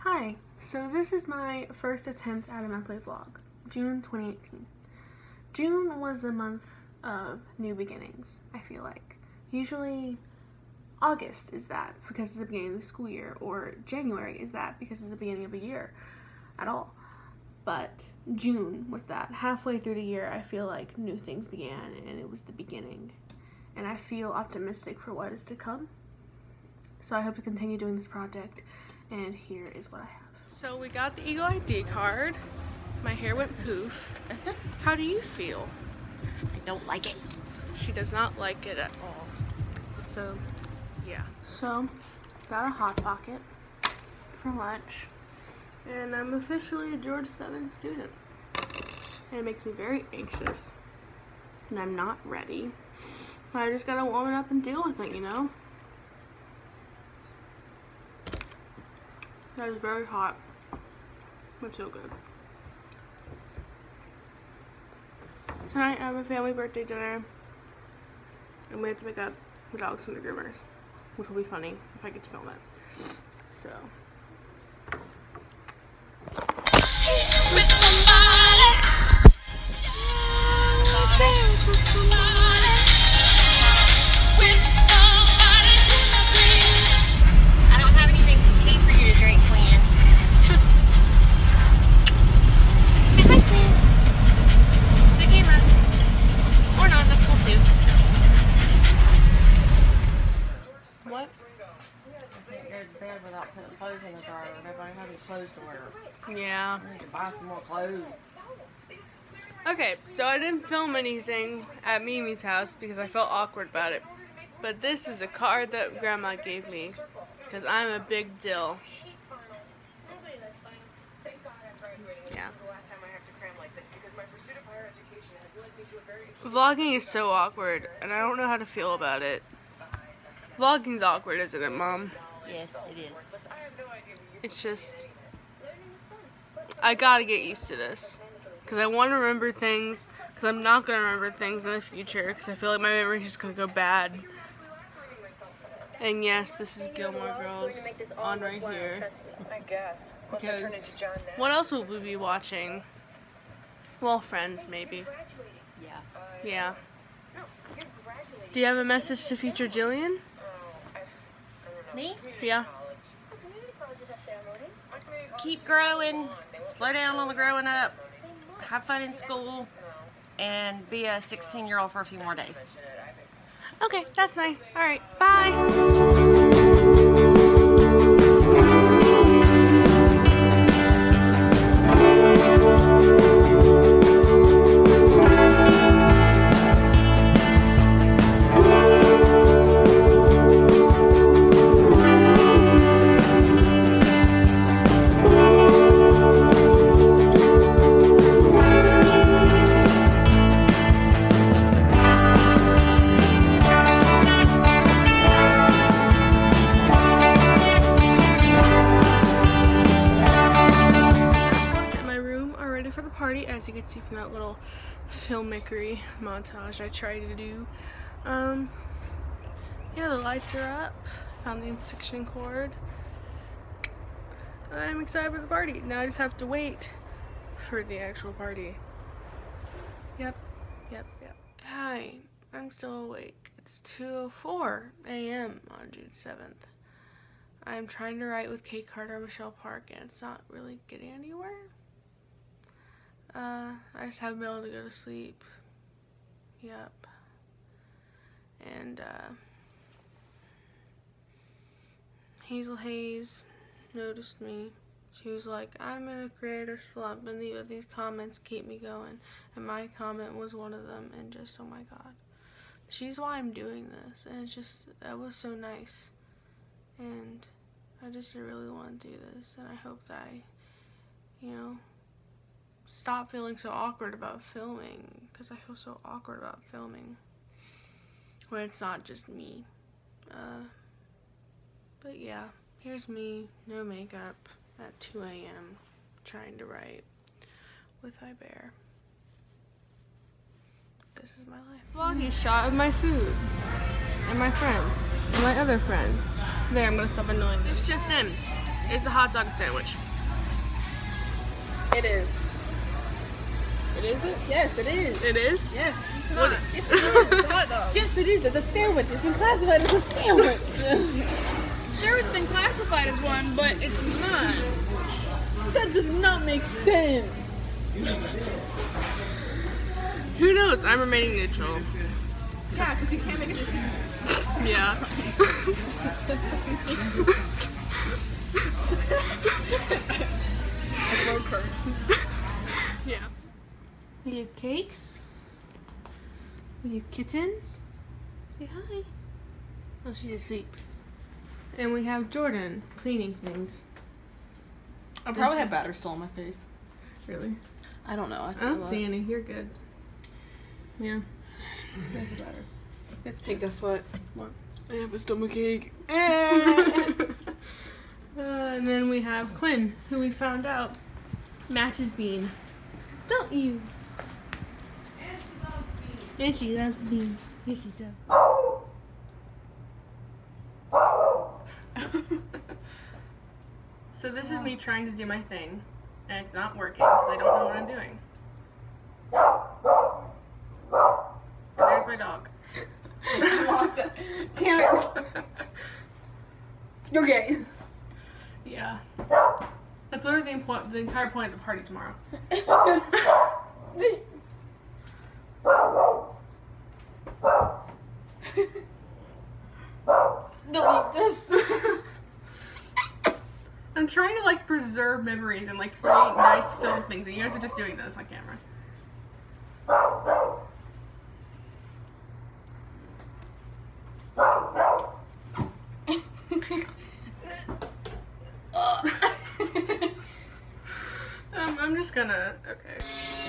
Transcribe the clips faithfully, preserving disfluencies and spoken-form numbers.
Hi, so this is my first attempt at a monthly vlog, June twenty eighteen. June was a month of new beginnings, I feel like. Usually August is that because it's the beginning of the school year, or January is that because it's the beginning of a year at all. But June was that. Halfway through the year, I feel like new things began and it was the beginning. And I feel optimistic for what is to come. So I hope to continue doing this project. And here is what I have. So we got the Eagle I D card. My hair went poof. How do you feel? I don't like it. She does not like it at all. So, yeah. So, got a Hot Pocket for lunch. And I'm officially a Georgia Southern student. And it makes me very anxious. And I'm not ready. But I just gotta warm it up and deal with it, you know? That is very hot, but so good. Tonight I have a family birthday dinner, and we have to pick up the dogs from the groomers, which will be funny if I get to film it. So. Without putting clothes in the dryer. Nobody has any clothes to wear. Yeah. I need to buy some more clothes. Okay, so I didn't film anything at Mimi's house because I felt awkward about it. But this is a card that Grandma gave me because I'm a big dill. Yeah. Vlogging is so awkward, and I don't know how to feel about it. Vlogging's awkward, isn't it, Mom? Yes, it is. It's just, I gotta get used to this. Because I want to remember things, because I'm not going to remember things in the future, because I feel like my memory is just going to go bad. And yes, this is Gilmore Girls on right here. Because what else will we be watching? Well, Friends, maybe. Yeah. Yeah. Do you have a message to future Jillian? Me? Yeah. Keep growing. Slow down on the growing up. Have fun in school. And be a sixteen year old for a few more days. Okay, that's nice. Alright, bye. For the party, as you can see from that little filmmakery montage I tried to do. Um, yeah, the lights are up. Found the extension cord. I'm excited for the party. Now I just have to wait for the actual party. Yep, yep, yep. Hi, I'm still awake. It's two oh four a m on June seventh. I'm trying to write with Kate Carter and Michelle Park, and it's not really getting anywhere. Uh, I just haven't been able to go to sleep. Yep. And, uh, Hazel Hayes noticed me. She was like, I'm in a creative slump, and the, these comments keep me going. And my comment was one of them, and just, oh my god. She's why I'm doing this, and it's just, that was so nice. And I just really want to do this, and I hope that I, you know, stop feeling so awkward about filming, because I feel so awkward about filming when it's not just me. Uh, but yeah, here's me, no makeup, at two a m trying to write with iBear. This is my life. Vloggy shot of my food and my friend and my other friend. There, I'm gonna stop annoying. It's just in. Is a hot dog sandwich? It is. It is it? Yes, it is. It is? Yes. What? It's, it's a hot dog. Yes, it is. It's a sandwich. It's been classified as a sandwich. Sure, it's been classified as one, but it's not. That does not make sense. Who knows? I'm remaining neutral. Yeah, because you can't make a decision. Yeah. Yeah. We have cakes. We have kittens. Say hi. Oh, she's asleep. And we have Jordan cleaning things. I probably This have is- batter still on my face. Really? I don't know. I, I feel don't like see any. You're good. Yeah. there's a batter. It's Hey, guess what? What? I have a stomach ache. Uh, and then we have Quinn, who we found out matches Bean. Don't you? And she loves Bean. Yes, she does. So this is me trying to do my thing, and it's not working because I don't know what I'm doing. And there's my dog. I lost it. Damn it. You're gay. Yeah. That's literally the, impo- the entire point of the party tomorrow. Delete this. I'm trying to like preserve memories and like create nice film things, and you guys are just doing this on camera. um, I'm just gonna, okay.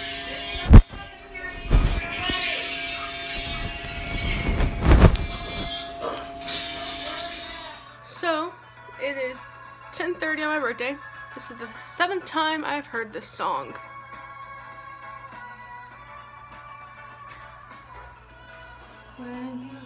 So, it is ten thirty on my birthday. This is the seventh time I've heard this song. When you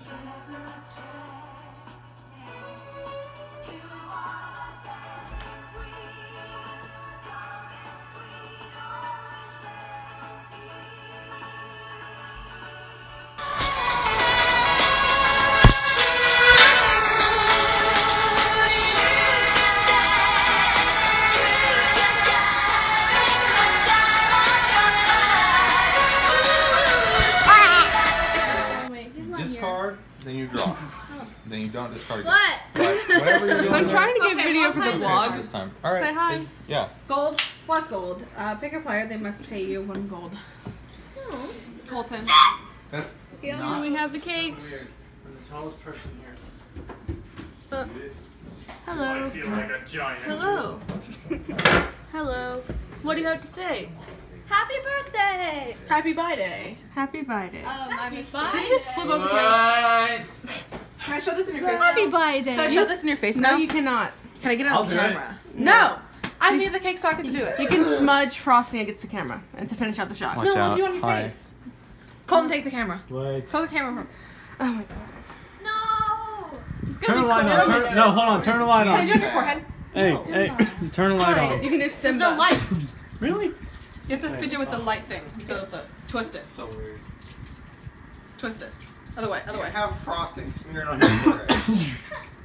Discard, then you draw. Then you don't discard. What? But whatever you're doing. I'm trying to get Okay, video well, for the play this. vlog. This time. All right. Say hi. Is- Yeah. Gold. What gold? Uh, pick a player. They must pay you one gold. Oh. Colton. That's And we have the cakes. I'm the tallest person here. Uh, hello. I feel like a giant. Hello. Hello. What do you have to say? Happy birthday! Happy Bye Day. Happy birthday. Um, I'm Did you just flip up the camera? What? Can I show this in your face Happy now? birthday. Can I show this in your face No, now? you cannot. Can I get it I'll on do it. camera? No! I made the cake so I can do You it. can smudge frosting against the camera and to finish out the shot. Watch No, what out. do you want on your Hi. face? Colton, take the camera. What? Show the camera. Oh my god. No! Turn the light on. Turn, no, hold on. Turn the light Can I do it on. on your forehead? Hey, hey. Turn the light Fine, on. you can do There's Simba. no light. Really? You have to fidget with the light thing. Go with it. Twist it. So weird. Twist it. Other way, other way. Have frosting smeared on your forehead.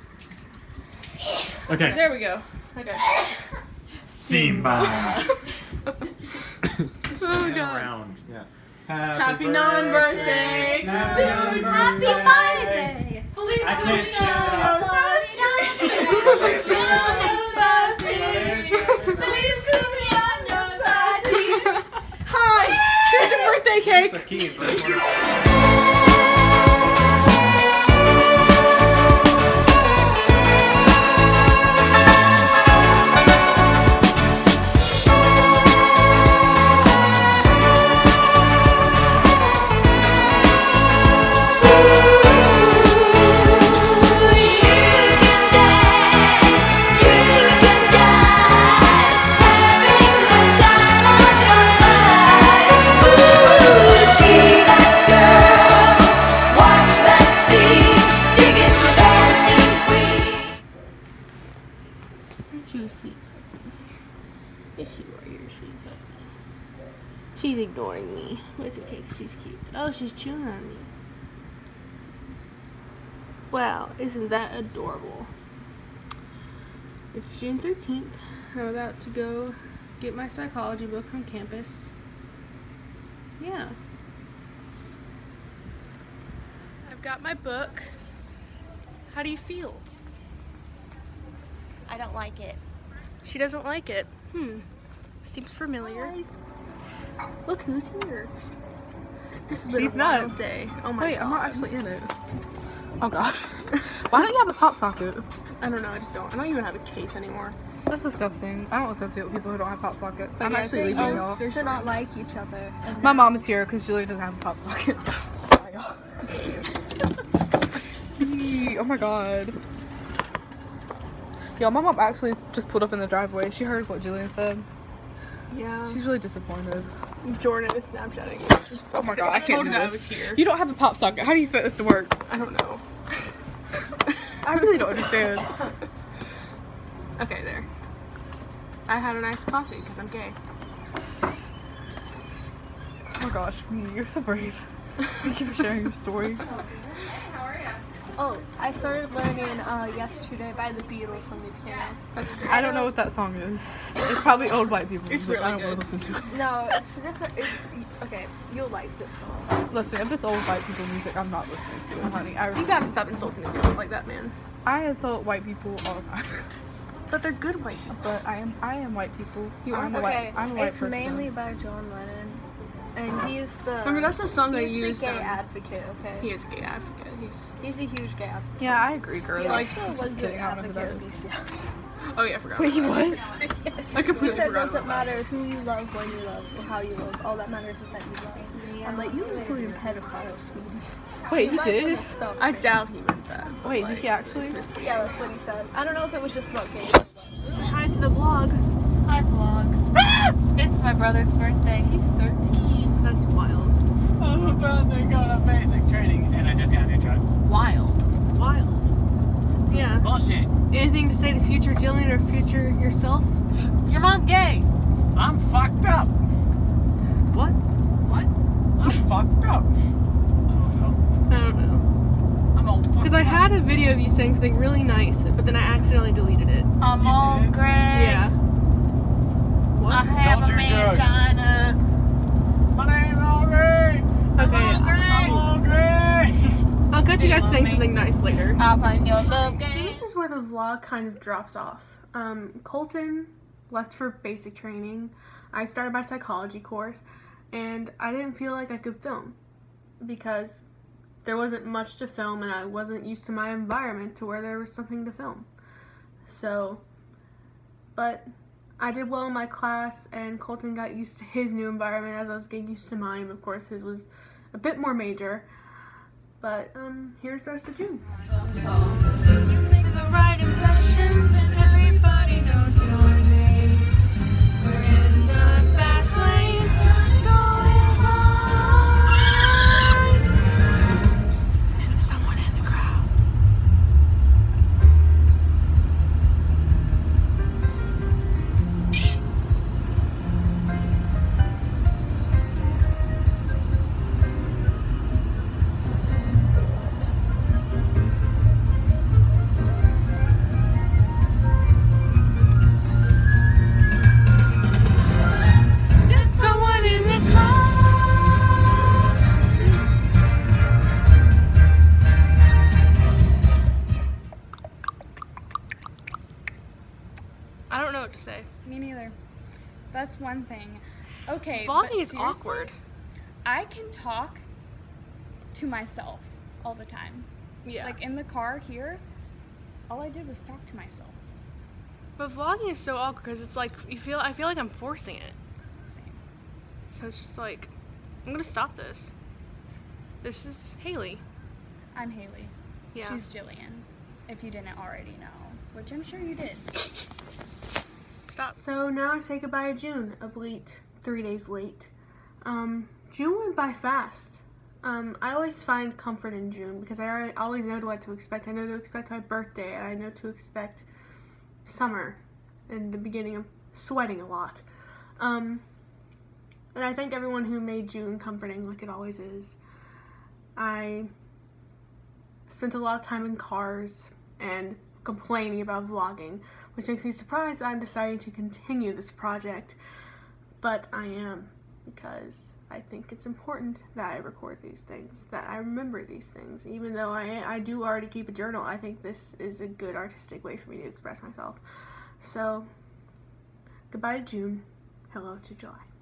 Okay. There we go. Okay. Simba. Oh god. Around. Yeah. Happy non-birthday, dude. Happy birthday! Feliz I can't stand up. Hi, here's your birthday cake. It's a key, but it's more- That girl Yes, you are. You're sweet. She's ignoring me. But it's okay, 'cause she's cute. Oh, she's chewing on me. Wow, isn't that adorable? It's June thirteenth. I'm about to go get my psychology book from campus. Yeah. I've got my book. How do you feel? I don't like it. She doesn't like it. Hmm. Seems familiar. Look who's here. This has been He's a wild nuts. day. Oh my Wait, god. I'm not actually in it. Oh gosh. Why don't you have a pop socket? I don't know, I just don't. I don't even have a case anymore. That's disgusting. I don't associate with people who don't have pop sockets. I'm yeah, actually they leaving use- y'all. To not like each other. And My mom is here because Julie doesn't have a pop socket. Bye, y'all. Eee, oh my god. Yo, my mom actually just pulled up in the driveway. She heard what Julian said. Yeah. She's really disappointed. Jordan is Snapchatting me. She's Oh my god, I can't do I this. was here. You don't have a pop socket. How do you expect this to work? I don't know. I really don't understand. Okay, there. I had a nice coffee because I'm gay. Oh my gosh, me, you're so brave. Thank you for sharing your story. Oh, I started learning uh, Yesterday by the Beatles on the piano. That's great. I don't know what that song is. It's probably old white people. It's music. I really don't want good. to listen to it. No, it's different. It, okay, you'll like this song. Listen, if it's old white people music, I'm not listening to it, honey. I, You gotta stop insulting the people like that, man. I insult white people all the time. But they're good white people. But I am I am white people. You are? I'm a Okay, white I'm a white it's person. mainly by John Lennon, and he's the Remember, that's the song I he's used. the gay um, advocate. Okay, He is a gay advocate. He's. he's a huge gay advocate. Yeah, I agree, girl. He Like, also was just the kidding, I don't know who that advocate of is. Beastie. Oh yeah, I forgot. Wait, he about that. was? I He completely said, forgot doesn't about that. matter who you love, when you love, or how you love. All that matters is that you love. I'm like, you included pedophiles, sweetie. Wait, he You might did? wanna stop. I doubt he meant that. Wait, Like, did he actually? Yeah, that's what he said. I don't know if it was just about gay. Say hi to the vlog. Hi, vlog. It's my brother's birthday. He's thirteen. That's wild. I'm about to go to basic training and I just got a new truck. Wild. Wild. Yeah. Bullshit. Anything to say to future Jillian or future yourself? Your mom gay. I'm fucked up. What? I'm fucked up. I don't know. I don't know. I'm all fucked Because I up. had a video of you saying something really nice, but then I accidentally deleted it. I'm You on did? Greg. Yeah. What? I have Don't a do drugs. mangina. My name's Andre. Okay. I'm on Greg. I'm Andre. I'll catch you guys love saying me? something nice later. I'll find your love So game. this is where the vlog kind of drops off. Um, Colton left for basic training. I started my psychology course, and I didn't feel like I could film because there wasn't much to film, and I wasn't used to my environment to where there was something to film. So, but I did well in my class, and Colton got used to his new environment as I was getting used to mine. Of course, his was a bit more major. But um, here's the rest of June. You make the right impression, then everybody knows your name. We're in the fast lane, going high. There's someone in the crowd. There's someone in the crowd. I don't know what to say. Me neither. That's one thing. Okay, but Vlogging is seriously, awkward. I can talk to myself all the time. Yeah. Like in the car here, all I did was talk to myself. But vlogging is so awkward because it's like you feel. I feel like I'm forcing it. Same. So it's just like I'm gonna stop this. This is Haley. I'm Haley. Yeah. She's Jillian. If you didn't already know, which I'm sure you did. Stop. So now I say goodbye to June, a bleat three days late. Um, June went by fast. Um, I always find comfort in June because I already, always know what to expect. I know to expect my birthday, and I know to expect summer and the beginning of sweating a lot. Um, and I thank everyone who made June comforting like it always is. I spent a lot of time in cars and complaining about vlogging, which makes me surprised that I'm deciding to continue this project, but I am, because I think it's important that I record these things, that I remember these things. Even though I, I do already keep a journal, I think this is a good artistic way for me to express myself. So, goodbye to June, hello to July.